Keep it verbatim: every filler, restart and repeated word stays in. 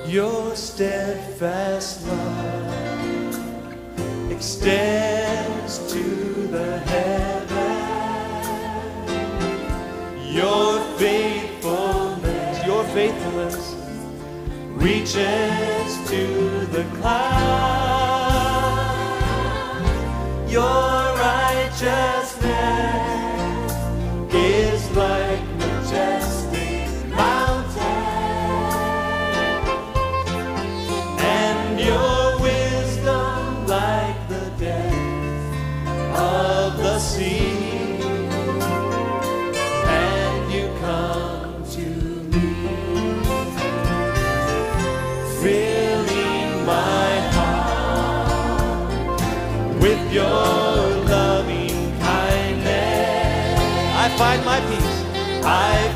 Your steadfast love extends to the heavens. Your faithfulness, your faithfulness reaches to the clouds. Your righteousness is like majestic mountains, and your wisdom like the depth of the sea. And you come to me, filling my heart with your loving kindness. I find my peace. I